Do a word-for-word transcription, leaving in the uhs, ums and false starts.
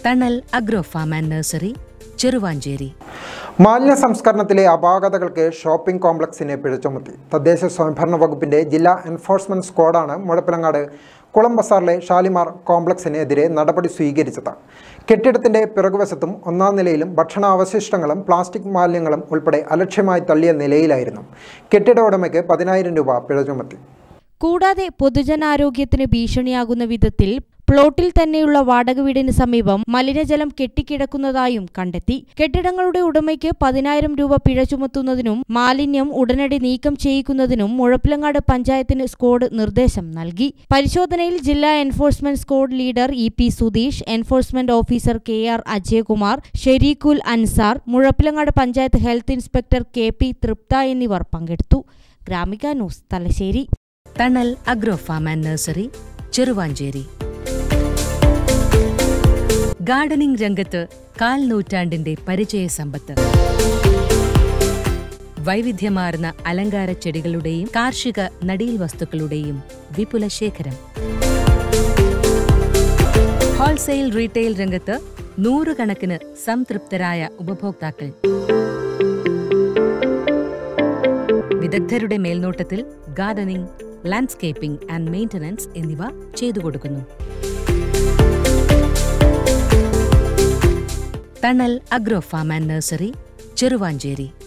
തണൽ agro farm and nursery, Cheruvanchery. മാലിന്യ സംസ്കരണത്തിലെ അപാകതകൾക്ക് ഷോപ്പിംഗ് കോംപ്ലക്സിനെ പിഴ ചുമത്തി. തദ്ദേശ സ്വയംഭരണ വകുപ്പിന്റെ ജില്ലാ എൻഫോഴ്സ്മെന്റ് സ്ക്വാഡാണ് മുഴപ്പിലങ്ങാട് കുളം ബസാറിലെ ഷാലിമാർ കോംപ്ലക്സിനെതിരെ നടപടി സ്വീകരിച്ചത്. കെട്ടിടത്തിന്റെ പിറകുവശത്തും ഒന്നാം നിലയിലും ഭക്ഷണാവശിഷ്ടങ്ങളും പ്ലാസ്റ്റിക് മാലിന്യങ്ങളും ഉൾപ്പെടെ അലക്ഷ്യമായി തള്ളിയ നിലയിലായിരുന്നു. കെട്ടിട ഉടമയ്ക്ക് പതിനായിരം രൂപ പിഴ ചുമത്തി. കൂടാതെ പൊതുജനാരോഗ്യത്തിന് ഭീഷണിയാകുന്ന വിധത്തിൽ പ്ലോട്ടിൽ തന്നെയുള്ള വാടക വീടിന് സമീപം മലിനജലം കെട്ടിക്കിടക്കുന്നതായും കണ്ടെത്തി. കെട്ടിടങ്ങളുടെ ഉടമയ്ക്ക് പതിനായിരം രൂപ പിഴ ചുമത്തുന്നതിനും മാലിന്യം ഉടനടി നീക്കം ചെയ്യിക്കുന്നതിനും മുഴപ്പിലങ്ങാട് പഞ്ചായത്തിന് സ്ക്വാഡ് നിർദ്ദേശം നൽകി. പരിശോധനയിൽ ജില്ലാ enforcement squad leader E P Sudheesh, enforcement officer K R Ajayakumar, Shareekhul Ansar, Muzhappilangad panchayat health inspector K P Thriptha എന്നിവർ പങ്കെടുത്തു. Gramika news, Thalassery. Thanal agro farm and nursery, Cheruvanchery. Gardening രംഗത്ത് കാൽ നൂറ്റാണ്ടിന്റെ പരിചയ സമ്പത്ത്. വൈവിധ്യമാർന്ന അലങ്കാര ചെടികളുടെയും കാർഷിക നടീൽ വസ്തുക്കളുടെയും വിപുല ശേഖരം. ഹോൾസെയിൽ റീറ്റെയിൽ രംഗത്ത് നൂറുകണക്കിന് സംതൃപ്തരായ ഉപഭോക്താക്കൾ. വിദഗ്ധരുടെ മേൽനോട്ടത്തിൽ ഗാർഡനിംഗ്, ലാൻഡ്സ്കേപ്പിംഗ് ആൻഡ് മെയിന്റനൻസ് എന്നിവ ചെയ്തു കൊടുക്കുന്നു. Thanal agro farm and nursery, Cheruvanchery.